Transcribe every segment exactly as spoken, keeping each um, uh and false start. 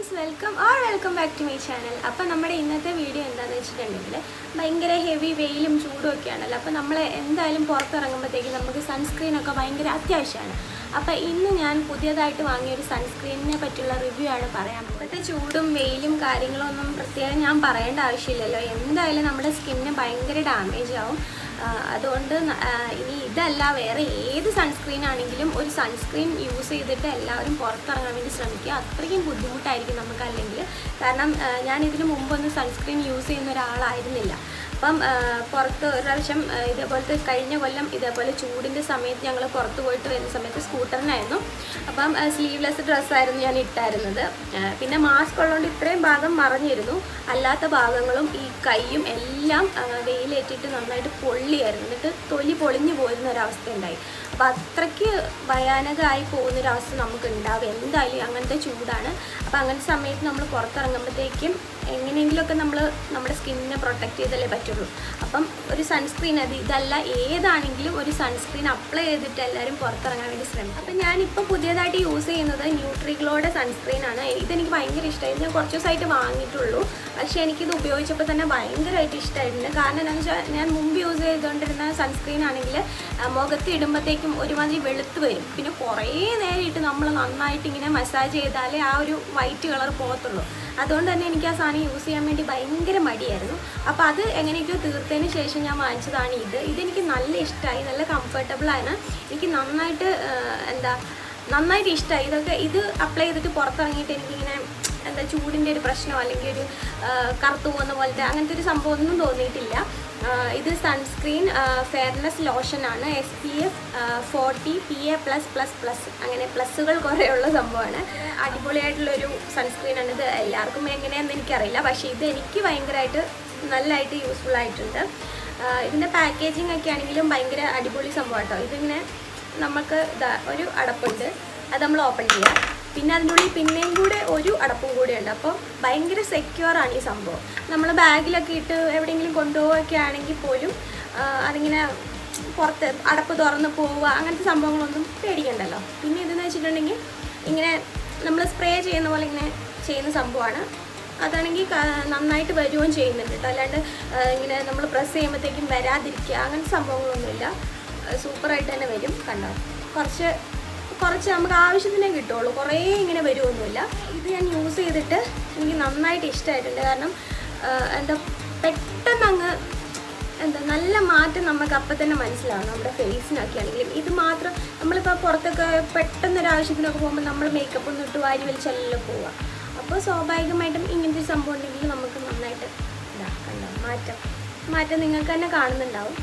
guys, welcome or welcome back to my channel. അപ്പോൾ നമ്മുടെ ഇന്നത്തെ വീഡിയോ എന്താണെന്ന് വെച്ചിട്ടുണ്ടെങ്കിൽ ഭയങ്കര ഹെവി വെയിലും ചൂടും ഒക്കെയാണല്ലോ. അപ്പോൾ നമ്മൾ എന്തായാലും പുറത്തിറങ്ങുമ്പോഴത്തേക്കും നമുക്ക് സൺസ്ക്രീൻ ഒക്കെ ഭയങ്കര അത്യാവശ്യമാണ്. അപ്പോൾ ഇന്ന് ഞാൻ പുതിയതായിട്ട് വാങ്ങിയ ഒരു സൺസ്ക്രീനിനെ പറ്റിയുള്ള റിവ്യൂ ആണ് പറയാൻ പോകുന്നത്. ഇപ്പോഴത്തെ ചൂടും വെയിലും കാര്യങ്ങളൊന്നും പ്രത്യേകം ഞാൻ പറയേണ്ട ആവശ്യമില്ലല്ലോ. എന്തായാലും നമ്മുടെ സ്കിന്നിന് ഭയങ്കര ഡാമേജ് ആവും. അതുകൊണ്ട് ഇനി ഇതല്ല വേറെ ഏത് സൺസ്ക്രീൻ ആണെങ്കിലും ഒരു സൺസ്ക്രീൻ യൂസ് ചെയ്തിട്ട് എല്ലാവരും പുറത്തിറങ്ങാൻ വേണ്ടി ശ്രമിക്കുക. അത്രയ്ക്കും ബുദ്ധിമുട്ടായിരിക്കും നമുക്ക് അല്ലെങ്കിൽ. കാരണം ഞാൻ ഇതിന് മുമ്പൊന്നും സൺസ്ക്രീൻ യൂസ് ചെയ്യുന്ന ഒരാളായിരുന്നില്ല. അപ്പം പുറത്ത് ഒരു പ്രാവശ്യം ഇതേപോലത്തെ കഴിഞ്ഞ കൊല്ലം ഇതേപോലെ ചൂടിൻ്റെ സമയത്ത് ഞങ്ങൾ പുറത്ത് പോയിട്ട് വരുന്ന സമയത്ത് സ്കൂട്ടറിനായിരുന്നു. അപ്പം സ്ലീവ്ലെസ് ഡ്രസ്സായിരുന്നു ഞാൻ ഇട്ടായിരുന്നത്. പിന്നെ മാസ്ക് ഉള്ളതുകൊണ്ട് ഇത്രയും ഭാഗം മറഞ്ഞിരുന്നു. അല്ലാത്ത ഭാഗങ്ങളും ഈ കൈയും എല്ലാം വെയിലേറ്റിട്ട് നന്നായിട്ട് പൊള്ളിയായിരുന്നു. എന്നിട്ട് തൊലി പൊളിഞ്ഞു പോയിരുന്ന ഒരവസ്ഥ ഉണ്ടായി. അപ്പോൾ അത്രയ്ക്ക് ഭയാനകമായി പോകുന്നൊരവസ്ഥ നമുക്ക് ഉണ്ടാവും എന്തായാലും. അങ്ങനത്തെ ചൂടാണ്. അപ്പോൾ അങ്ങനത്തെ സമയത്ത് നമ്മൾ പുറത്തിറങ്ങുമ്പോഴത്തേക്കും എങ്ങനെയെങ്കിലുമൊക്കെ നമ്മൾ നമ്മുടെ സ്കിന്നിനെ പ്രൊട്ടക്റ്റ് ചെയ്തല്ലേ പറ്റുള്ളൂ. അപ്പം ഒരു സൺസ്ക്രീൻ അത് ഇതല്ല ഏതാണെങ്കിലും ഒരു സൺസ്ക്രീൻ അപ്ലൈ ചെയ്തിട്ട് എല്ലാവരും പുറത്തിറങ്ങാൻ വേണ്ടി ശ്രമിക്കും. അപ്പം ഞാനിപ്പോൾ പുതിയതായിട്ട് യൂസ് ചെയ്യുന്നത് ന്യൂട്രിഗ്ലോയുടെ സൺസ്ക്രീനാണ്. ഇതെനിക്ക് ഭയങ്കര ഇഷ്ടമായി. ഞാൻ കുറച്ച് ദിവസമായിട്ട് വാങ്ങിയിട്ടുള്ളൂ. പക്ഷേ എനിക്കിത് ഉപയോഗിച്ചപ്പോൾ തന്നെ ഭയങ്കരമായിട്ട് ഇഷ്ടമായിട്ടുണ്ട്. കാരണം എന്താണെന്ന് വെച്ചാൽ ഞാൻ മുമ്പ് യൂസ് ചെയ്തുകൊണ്ടിരുന്ന സൺസ്ക്രീൻ ആണെങ്കിൽ മുഖത്ത് ഇടുമ്പോഴത്തേക്കും ഒരുമാതിരി വെളുത്ത് വരും. പിന്നെ കുറേ നേരം ഇട്ട് നമ്മൾ നന്നായിട്ട് ഇങ്ങനെ മസാജ് ചെയ്താലേ ആ ഒരു വൈറ്റ് കളർ പോകത്തുള്ളൂ. അതുകൊണ്ട് തന്നെ എനിക്ക് ആ സാധനം യൂസ് ചെയ്യാൻ വേണ്ടി ഭയങ്കര മടിയായിരുന്നു. അപ്പോൾ അത് എങ്ങനെയൊക്കെയോ തീർത്തതിന് ശേഷം ഞാൻ വാങ്ങിച്ചതാണ് ഇത്. ഇതെനിക്ക് നല്ല ഇഷ്ടമായി, നല്ല കംഫർട്ടബിളാണ്. എനിക്ക് നന്നായിട്ട് എന്താ നന്നായിട്ട് ഇഷ്ടമായി. ഇതൊക്കെ ഇത് അപ്ലൈ ചെയ്തിട്ട് പുറത്തിറങ്ങിയിട്ട് എനിക്കിങ്ങനെ എന്താ ചൂടിൻ്റെ ഒരു പ്രശ്നമോ അല്ലെങ്കിൽ ഒരു കറുത്തു പോകുന്ന പോലത്തെ അങ്ങനത്തെ ഒരു സംഭവം ഒന്നും തോന്നിയിട്ടില്ല. ഇത് സൺസ്ക്രീൻ ഫെയർനെസ് ലോഷനാണ്. S P F forty P A plus plus plus അങ്ങനെ പ്ലസ്സുകൾ കുറേ ഉള്ള സംഭവമാണ്. അടിപൊളിയായിട്ടുള്ളൊരു സൺസ്ക്രീനാണ്. ഇത് എല്ലാവർക്കും എങ്ങനെയാണെന്ന് എനിക്കറിയില്ല. പക്ഷേ ഇത് എനിക്ക് ഭയങ്കരമായിട്ട് നല്ലതായിട്ട് യൂസ്ഫുൾ ആയിട്ടുണ്ട്. ഇതിൻ്റെ പാക്കേജിങ് ഒക്കെ ആണെങ്കിലും ഭയങ്കര അടിപൊളി സംഭവം കേട്ടോ. ഇതിങ്ങനെ നമുക്ക് ഇതാ ഒരു അടപ്പുണ്ട്, അത് നമ്മൾ ഓപ്പൺ ചെയ്യാം. പിന്നെ അതിനുള്ളിൽ പിന്നെയും കൂടെ ഒരു അടപ്പും കൂടെ ഉണ്ട്. അപ്പോൾ ഭയങ്കര സെക്യൂറാണ് ഈ സംഭവം. നമ്മൾ ബാഗിലൊക്കെ ഇട്ട് എവിടെയെങ്കിലും കൊണ്ടുപോവുകയൊക്കെ ആണെങ്കിൽ പോലും അതിങ്ങനെ പുറത്ത് അടപ്പ് തുറന്ന് പോവുക അങ്ങനത്തെ സംഭവങ്ങളൊന്നും പേടിക്കണ്ടല്ലോ. പിന്നെ ഇതെന്ന് വെച്ചിട്ടുണ്ടെങ്കിൽ ഇങ്ങനെ നമ്മൾ സ്പ്രേ ചെയ്യുന്ന പോലെ ഇങ്ങനെ ചെയ്യുന്ന സംഭവമാണ്. അതാണെങ്കിൽ നന്നായിട്ട് വരുകയും ചെയ്യുന്നുണ്ട് കേട്ടോ. അല്ലാണ്ട് ഇങ്ങനെ നമ്മൾ പ്രസ് ചെയ്യുമ്പോഴത്തേക്കും വരാതിരിക്കുക അങ്ങനത്തെ സംഭവങ്ങളൊന്നുമില്ല. സൂപ്പറായിട്ട് തന്നെ വരും. കണ്ടോ, കുറച്ച് കുറച്ച് നമുക്ക് ആവശ്യത്തിനേ കിട്ടുള്ളൂ, കുറേ ഇങ്ങനെ വരുമൊന്നുമില്ല. ഇത് ഞാൻ യൂസ് ചെയ്തിട്ട് എനിക്ക് നന്നായിട്ട് ഇഷ്ടമായിട്ടുണ്ട്. കാരണം എന്താ പെട്ടെന്ന് അങ്ങ് എന്താ നല്ല മാറ്റം നമുക്ക് അപ്പം തന്നെ മനസ്സിലാവും നമ്മുടെ ഫേസിനൊക്കെ ആണെങ്കിലും. ഇത് മാത്രം നമ്മളിപ്പോൾ പുറത്തൊക്കെ പെട്ടെന്നൊരാവശ്യത്തിനൊക്കെ പോകുമ്പോൾ നമ്മൾ മേക്കപ്പ് ഒന്നും ഇട്ട് വാരി വലിച്ചല്ലോ പോവുക. അപ്പോൾ സ്വാഭാവികമായിട്ടും ഇങ്ങനത്തെ സംഭവം ഉണ്ടെങ്കിൽ നമുക്ക് നന്നായിട്ട് ഇതാക്കണ്ടോ മാറ്റം മാറ്റം നിങ്ങൾക്ക് തന്നെ കാണുന്നുണ്ടാവും.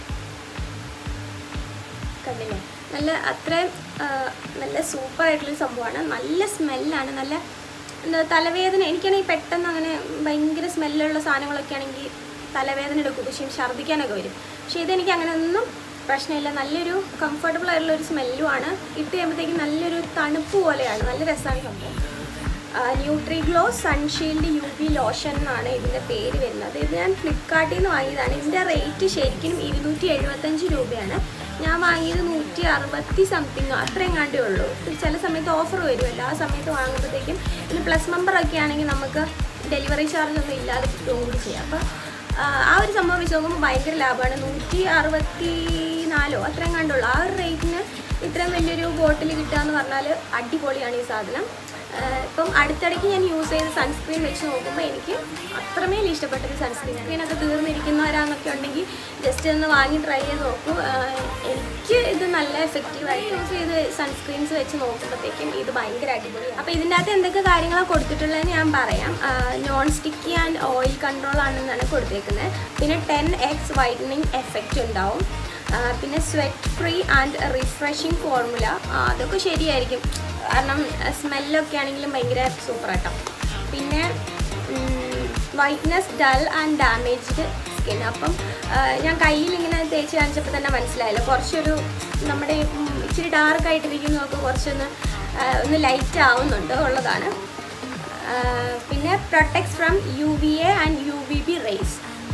കണ്ടില്ലേ, നല്ല അത്രയും നല്ല സൂപ്പറായിട്ടുള്ളൊരു സംഭവമാണ്. നല്ല സ്മെല്ലാണ്. നല്ല എന്താ തലവേദന എനിക്കാണെങ്കിൽ പെട്ടെന്ന് അങ്ങനെ ഭയങ്കര സ്മെല്ലുള്ള സാധനങ്ങളൊക്കെ ആണെങ്കിൽ തലവേദന എടുക്കും, പക്ഷേ ഛർദ്ദിക്കാനൊക്കെ വരും. പക്ഷേ ഇതെനിക്ക് അങ്ങനെ ഒന്നും പ്രശ്നമില്ല. നല്ലൊരു കംഫർട്ടബിൾ ആയിട്ടുള്ളൊരു സ്മെല്ലുമാണ്. ഇട്ട് കഴിയുമ്പോഴത്തേക്കും നല്ലൊരു തണുപ്പ് പോലെയാണ്. നല്ല രസമാണ് സംഭവം. Nutriglow sunshield U V lotion എന്നാണ് ഇതിൻ്റെ പേര് വരുന്നത്. ഇത് ഞാൻ ഫ്ലിപ്കാർട്ടിൽ നിന്ന് വാങ്ങിയതാണ്. ഇതിൻ്റെ റേറ്റ് ശരിക്കും ഇരുന്നൂറ്റി എഴുപത്തഞ്ച് രൂപയാണ്. ഞാൻ വാങ്ങിയത് നൂറ്റി അറുപത്തി സംതിങ് അത്രയും കണ്ടേ ഉള്ളൂ. ചില സമയത്ത് ഓഫർ വരുമല്ലോ, ആ സമയത്ത് വാങ്ങുമ്പോഴത്തേക്കും ഇനി പ്ലസ് മെമ്പറൊക്കെ ആണെങ്കിൽ നമുക്ക് ഡെലിവറി ചാർജ് ഒന്നും ഇല്ലാതെ കിട്ടുകയും കൂടി ചെയ്യാം. അപ്പോൾ ആ ഒരു സംഭവം വെച്ച് നോക്കുമ്പോൾ ഭയങ്കര ലാഭമാണ്. നൂറ്റി അറുപത്തി നാലോ അത്രയും കണ്ടുള്ളൂ. ആ ഒരു റേറ്റിന് ഇത്രയും വലിയൊരു ബോട്ടിൽ കിട്ടുക എന്ന് പറഞ്ഞാൽ അടിപൊളിയാണ് ഈ സാധനം. ഇപ്പം അടുത്തിടയ്ക്ക് ഞാൻ യൂസ് ചെയ്ത സൺസ്ക്രീൻ വെച്ച് നോക്കുമ്പോൾ എനിക്ക് അത്രമേൽ ഇഷ്ടപ്പെട്ടൊരു സൺസ്ക്രീൻ. സ്ക്രീനൊക്കെ തീർന്നിരിക്കുന്നവരാന്നൊക്കെ ഉണ്ടെങ്കിൽ ജസ്റ്റ് ഒന്ന് വാങ്ങി ട്രൈ ചെയ്ത് നോക്കൂ. എനിക്ക് ഇത് നല്ല എഫക്റ്റീവായിട്ട് യൂസ് ചെയ്ത് സൺസ്ക്രീൻസ് വെച്ച് നോക്കുമ്പോഴത്തേക്കും ഇത് ഭയങ്കര അടിപൊളിയാണ്. അപ്പോൾ ഇതിൻ്റെ അകത്ത് എന്തൊക്കെ കാര്യങ്ങളാണ് കൊടുത്തിട്ടുള്ളതെന്ന് ഞാൻ പറയാം. Non sticky and oil control ആണെന്നാണ് കൊടുത്തേക്കുന്നത്. പിന്നെ ടെൻ എക്സ് വൈറ്റനിങ് എഫക്റ്റ് ഉണ്ടാവും. പിന്നെ sweat free and refreshing formula, അതൊക്കെ ശരിയായിരിക്കും. കാരണം സ്മെല്ലൊക്കെ ആണെങ്കിലും ഭയങ്കര സൂപ്പറാട്ടോ. പിന്നെ whiteness dull and damaged skin. അപ്പം ഞാൻ കയ്യിൽ ഇങ്ങനെ തേച്ച് കാണിച്ചപ്പോൾ തന്നെ മനസ്സിലായല്ലോ, കുറച്ചൊരു നമ്മുടെ ഇച്ചിരി ഡാർക്കായിട്ടിരിക്കുന്നതൊക്കെ കുറച്ചൊന്ന് ഒന്ന് ലൈറ്റ് ആവുന്നുണ്ട് ഉള്ളതാണ്. പിന്നെ protects from U V A and U V B rays.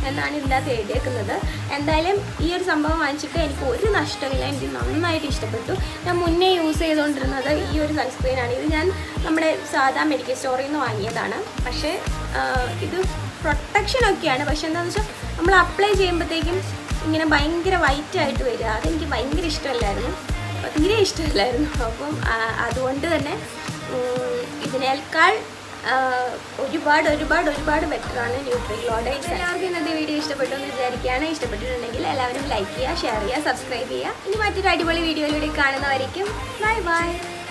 എന്നാണ് ഇതിനകത്ത് എഴുതിയേക്കുന്നത്. എന്തായാലും ഈ ഒരു സംഭവം വാങ്ങിച്ചിട്ട് എനിക്ക് ഒരു നഷ്ടമില്ല, എനിക്ക് നന്നായിട്ട് ഇഷ്ടപ്പെട്ടു. ഞാൻ മുന്നേ യൂസ് ചെയ്തുകൊണ്ടിരുന്നത് ഈ ഒരു സൺസ്ക്രീനാണ്. ഇത് ഞാൻ നമ്മുടെ സാധാ മെഡിക്കൽ സ്റ്റോറിൽ നിന്ന് വാങ്ങിയതാണ്. പക്ഷേ ഇത് പ്രൊട്ടക്ഷനൊക്കെയാണ്, പക്ഷെ എന്താണെന്ന് വെച്ചാൽ നമ്മൾ അപ്ലൈ ചെയ്യുമ്പോഴത്തേക്കും ഇങ്ങനെ ഭയങ്കര വൈറ്റായിട്ട് വരിക. അതെനിക്ക് ഭയങ്കര ഇഷ്ടമല്ലായിരുന്നു, തീരെ ഇഷ്ടമല്ലായിരുന്നു. അപ്പം അതുകൊണ്ട് തന്നെ ഇതിനേക്കാൾ ഒരുപാട് ഒരുപാട് ഒരുപാട് ബെറ്ററാണ് ന്യൂട്രിഗ്ലോയുടെ. എല്ലാവർക്കും ഇന്നത്തെ വീഡിയോ ഇഷ്ടപ്പെട്ടു എന്ന് വിചാരിക്കുകയാണ്. ഇഷ്ടപ്പെട്ടിട്ടുണ്ടെങ്കിൽ എല്ലാവരും ലൈക്ക് ചെയ്യുക, ഷെയർ ചെയ്യുക, സബ്സ്ക്രൈബ് ചെയ്യുക. ഇനി മറ്റൊരു അടിപൊളി വീഡിയോയിലൂടെ കാണുന്നവരേക്കും ബൈ ബൈ.